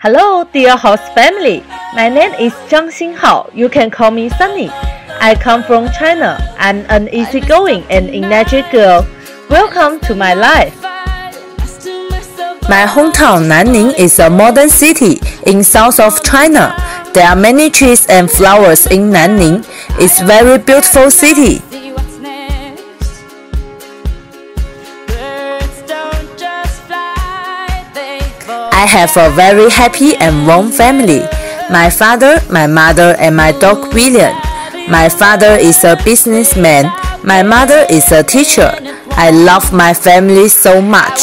Hello, dear host family. My name is Zhang Xinhao. You can call me Sunny. I come from China. I'm an easygoing and energetic girl. Welcome to my life. My hometown Nanning is a modern city in south of China. There are many trees and flowers in Nanning. It's a very beautiful city. I have a very happy and warm family. My father, my mother, and my dog William. My father is a businessman. My mother is a teacher. I love my family so much.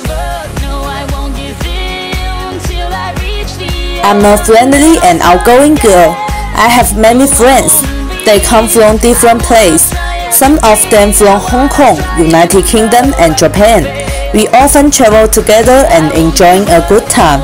I'm a friendly and outgoing girl. I have many friends. They come from different places. Some of them from Hong Kong, United Kingdom, and Japan. We often travel together and enjoying a good time.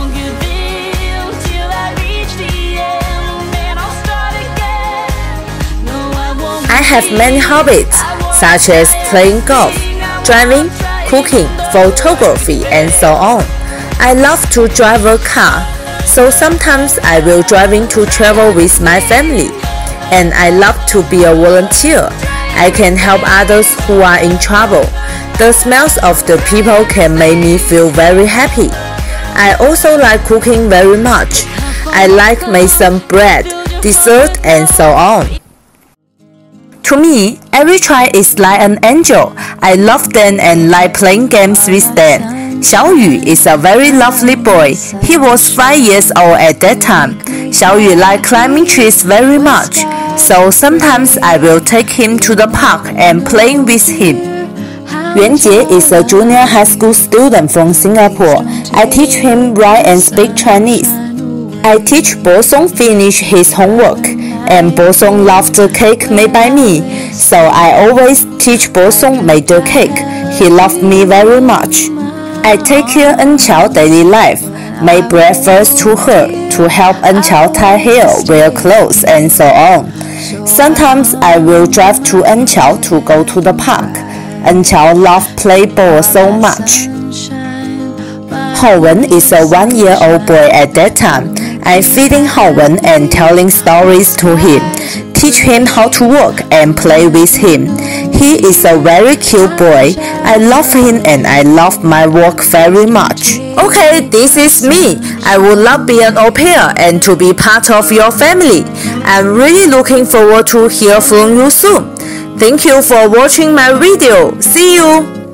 I have many hobbies, such as playing golf, driving, cooking, photography, and so on. I love to drive a car, so sometimes I will driving to travel with my family. And I love to be a volunteer. I can help others who are in trouble. The smells of the people can make me feel very happy. I also like cooking very much. I like make some bread, dessert, and so on. To me, every child is like an angel. I love them and like playing games with them. Xiaoyu is a very lovely boy. He was 5 years old at that time. Xiaoyu likes climbing trees very much, so sometimes I will take him to the park and playing with him. Yuan Jie is a junior high school student from Singapore. I teach him write and speak Chinese. I teach Bo Song finish his homework, and Bo Song loves the cake made by me, so I always teach Bo Song make the cake. He loves me very much. I take care Enqiao daily life, make breakfast to her, to help Enqiao tie hair, wear clothes, and so on. Sometimes I will drive to Enqiao to go to the park. Enqiao loves play ball so much. Haowen is a 1-year-old boy at that time. I'm feeding Haowen and telling stories to him, teach him how to walk and play with him. He is a very cute boy. I love him and I love my work very much. Okay, this is me. I would love be an au pair and to be part of your family. I'm really looking forward to hear from you soon. Thank you for watching my video. See you!